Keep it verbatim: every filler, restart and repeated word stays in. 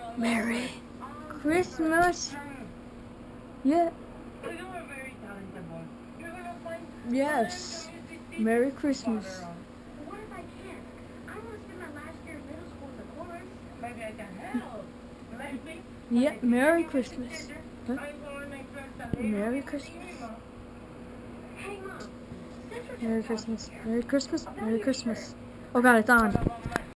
Merry Christmas. Yeah. Yes. Merry Christmas. What if I can't? I want to spend my last year in middle school with the chorus. Maybe I can help. Maybe. Yeah, Merry Christmas. Huh? Merry Christmas. Hey, Mom. Merry Christmas. Merry Christmas. Merry Christmas. Oh god, it's on.